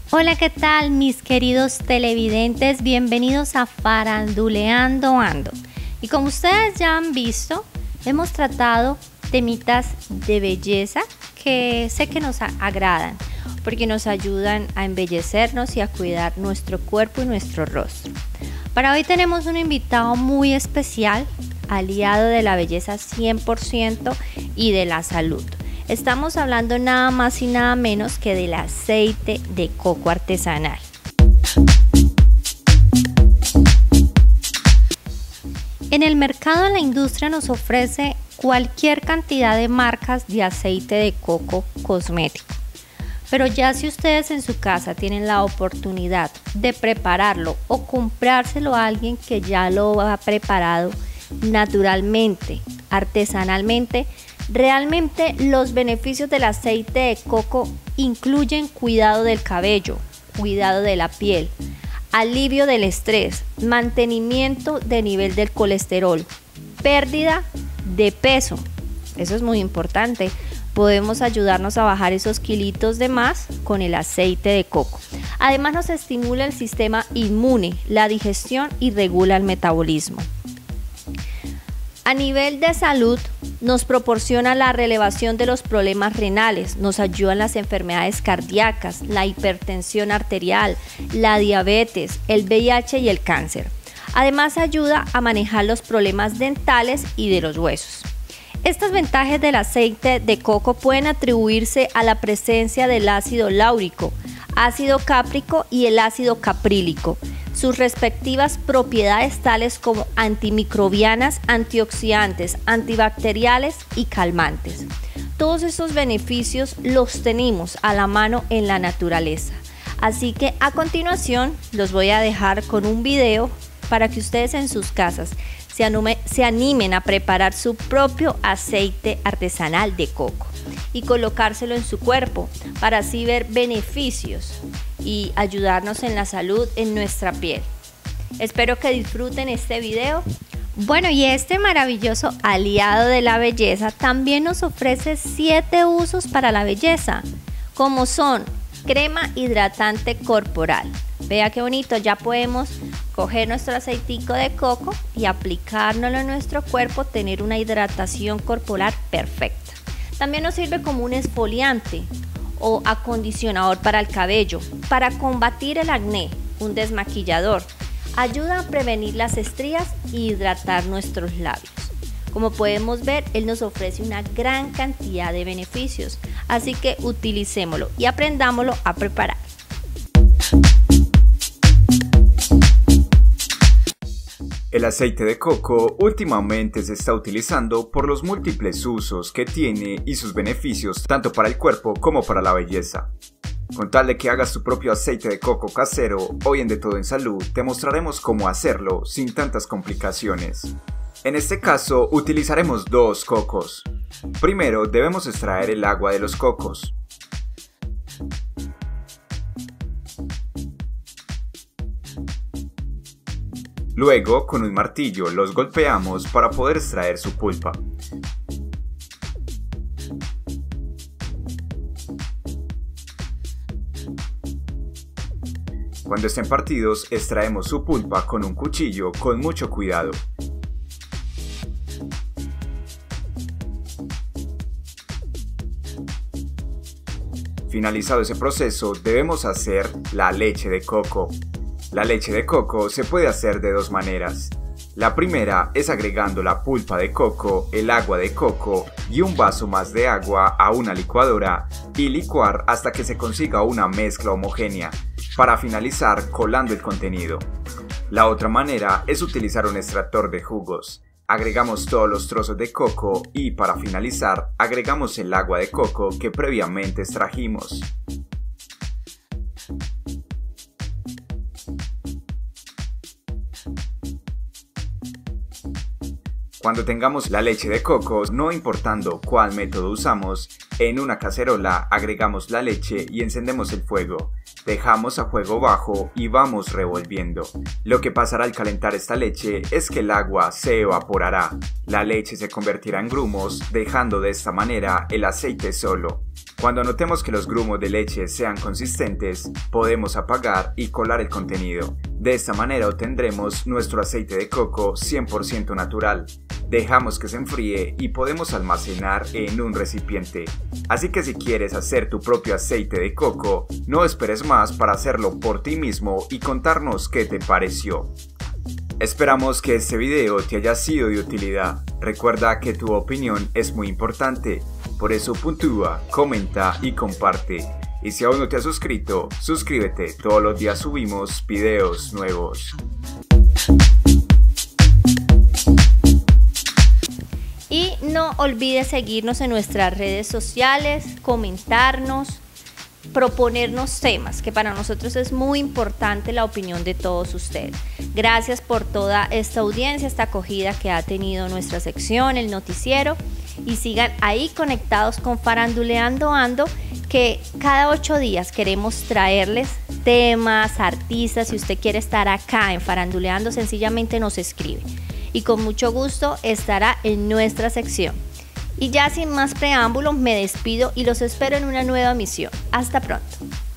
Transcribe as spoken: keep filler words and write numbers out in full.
Hola, ¿qué tal mis queridos televidentes? Bienvenidos a Faranduleando Ando. Y como ustedes ya han visto, hemos tratado temitas de belleza que sé que nos agradan, porque nos ayudan a embellecernos y a cuidar nuestro cuerpo y nuestro rostro. Para hoy tenemos un invitado muy especial, aliado de la belleza cien por ciento y de la salud. Estamos hablando nada más y nada menos que del aceite de coco artesanal. En el mercado, la industria nos ofrece cualquier cantidad de marcas de aceite de coco cosmético. Pero ya si ustedes en su casa tienen la oportunidad de prepararlo o comprárselo a alguien que ya lo ha preparado naturalmente, artesanalmente, realmente los beneficios del aceite de coco incluyen cuidado del cabello, cuidado de la piel, alivio del estrés, mantenimiento de nivel del colesterol, pérdida de peso. Eso es muy importante. Podemos ayudarnos a bajar esos kilitos de más con el aceite de coco. Además nos estimula el sistema inmune, la digestión y regula el metabolismo. A nivel de salud, nos proporciona la relevación de los problemas renales, nos ayudan las enfermedades cardíacas, la hipertensión arterial, la diabetes, el V I H y el cáncer. Además ayuda a manejar los problemas dentales y de los huesos. Estas ventajas del aceite de coco pueden atribuirse a la presencia del ácido láurico, ácido cáprico y el ácido caprílico. Sus respectivas propiedades tales como antimicrobianas, antioxidantes, antibacteriales y calmantes. Todos estos beneficios los tenemos a la mano en la naturaleza. Así que a continuación los voy a dejar con un video para que ustedes en sus casas se, anume, se animen a preparar su propio aceite artesanal de coco y colocárselo en su cuerpo para así ver beneficios y ayudarnos en la salud en nuestra piel. Espero que disfruten este video. Bueno, y este maravilloso aliado de la belleza también nos ofrece siete usos para la belleza, como son crema hidratante corporal. Vea qué bonito, ya podemos coger nuestro aceitico de coco y aplicárnoslo en nuestro cuerpo, tener una hidratación corporal perfecta. También nos sirve como un exfoliante o acondicionador para el cabello, para combatir el acné, un desmaquillador, ayuda a prevenir las estrías y hidratar nuestros labios. Como podemos ver, él nos ofrece una gran cantidad de beneficios, así que utilicémoslo y aprendámoslo a preparar. El aceite de coco últimamente se está utilizando por los múltiples usos que tiene y sus beneficios tanto para el cuerpo como para la belleza. Con tal de que hagas tu propio aceite de coco casero, hoy en De Todo en Salud te mostraremos cómo hacerlo sin tantas complicaciones. En este caso utilizaremos dos cocos. Primero debemos extraer el agua de los cocos. Luego, con un martillo los golpeamos para poder extraer su pulpa. Cuando estén partidos, extraemos su pulpa con un cuchillo con mucho cuidado. Finalizado ese proceso, debemos hacer la leche de coco. La leche de coco se puede hacer de dos maneras. La primera es agregando la pulpa de coco, el agua de coco y un vaso más de agua a una licuadora y licuar hasta que se consiga una mezcla homogénea, para finalizar colando el contenido. La otra manera es utilizar un extractor de jugos. Agregamos todos los trozos de coco y para finalizar agregamos el agua de coco que previamente extrajimos. Cuando tengamos la leche de coco, no importando cuál método usamos, en una cacerola agregamos la leche y encendemos el fuego. Dejamos a fuego bajo y vamos revolviendo. Lo que pasará al calentar esta leche es que el agua se evaporará. La leche se convertirá en grumos, dejando de esta manera el aceite solo. Cuando notemos que los grumos de leche sean consistentes, podemos apagar y colar el contenido. De esta manera obtendremos nuestro aceite de coco cien por ciento natural. Dejamos que se enfríe y podemos almacenar en un recipiente. Así que si quieres hacer tu propio aceite de coco, no esperes más para hacerlo por ti mismo y contarnos qué te pareció. Esperamos que este video te haya sido de utilidad. Recuerda que tu opinión es muy importante, por eso puntúa, comenta y comparte. Y si aún no te has suscrito, suscríbete, todos los días subimos videos nuevos. Y no olvides seguirnos en nuestras redes sociales, comentarnos, proponernos temas, que para nosotros es muy importante la opinión de todos ustedes. Gracias por toda esta audiencia, esta acogida que ha tenido nuestra sección, el noticiero, y sigan ahí conectados con Faranduleando Ando, que cada ocho días queremos traerles temas, artistas. Si usted quiere estar acá en Faranduleando, sencillamente nos escribe y con mucho gusto estará en nuestra sección. Y ya sin más preámbulos me despido y los espero en una nueva misión. Hasta pronto.